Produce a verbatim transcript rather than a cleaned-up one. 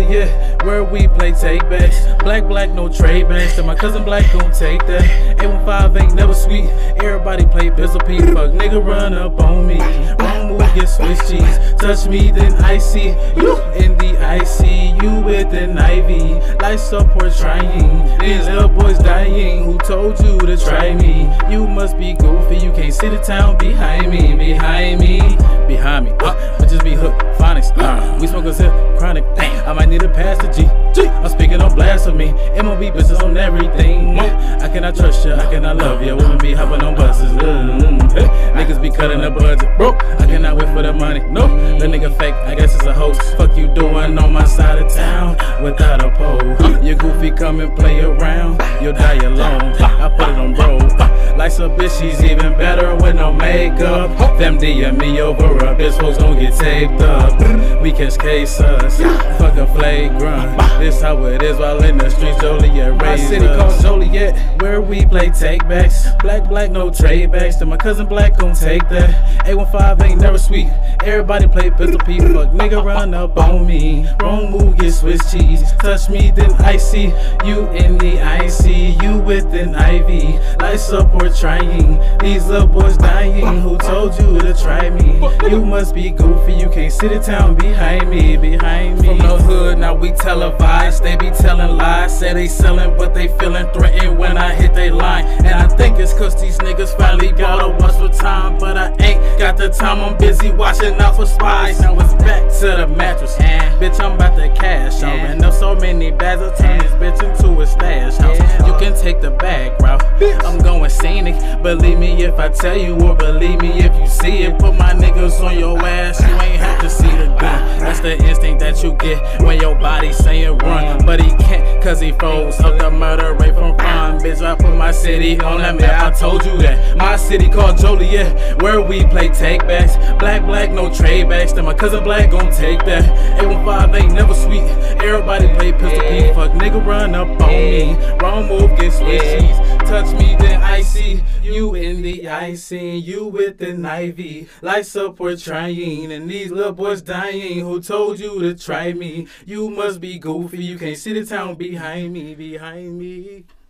Joliet, where we play take backs. Black, black, no trade backs. Then my cousin Black gon' take that. eight one five ain't never sweet. Everybody play Pistol P. Fuck nigga run up on me. Wrong move, get Swiss cheese. Touch me, then I see you in the I C U with an I V. Life support trying. These little boys dying. Who told you to try me? You must be goofy. You can't sit in town behind me. Behind me. Behind me. Uh, bitches be hooked. Phonics. Uh, we smoke a zip. Chronic. Damn. I might need a pass to G. G. I'm speaking on blasphemy. M O B business on everything. I cannot trust ya. I cannot love ya. Women be hopping on buses. Mm-hmm. Hey. Niggas be cutting the budget. Bro, I cannot wait for the money. No, the nigga fake. I guess it's a hoax. Fuck you doing on my side of town without a pole. Your goofy come and play around. You'll die alone. I put it on bro. Like some bitch, she's even better with no makeup. Them D M me over a bitch, folks gon' get taped up. We catch cases, fuck a flagrant. This how it is while in the streets, Joliet raised us. My city called Joliet, where we play take backs. Black, black, no trade backs. Then my cousin Black gon' take that. eight one five ain't never sweet. Everybody play Pistol P. Fuck nigga run up on me. Wrong move, get Swiss cheese. Touch me, then I see you in the I C U with an I V. Life support trying. These little boys dying. Who told you to try me? You must be goofy. You can't sit in town behind me. Behind me. From the hood, now we televise. They be telling lies. Say they selling, but they feeling threatened when I hit they line. And I think it's cause these niggas finally bought a once for time. But I ain't got the time. I'm busy watching out for spies. Now it's back to the mattress. And bitch, I'm about to cash out. And there's so many bags of turn this bitch into a stash house. You can take the bag route. I'm going scenic. Believe me if I tell you, or believe me if you see it. Put my niggas on your ass. You ain't have to see the gun. That's the instinct that you get when your body saying run. But he can't cause he froze up the murder rate from crime. Bitch, I put my city on that map. I told you that. My city called Joliet, where we play take backs. Black, black, no trade backs. Then my cousin Black gon' take that. eight one five ain't never sweet. Everybody play Pistol P. Fuck nigga run up on me. Wrong move, get Swiss cheese. Touch me, then I see you in the I C U with an I V. Life support trying. And these little boys dying. Who told you to try me? You must be goofy. You can't sit in town behind me. Behind me.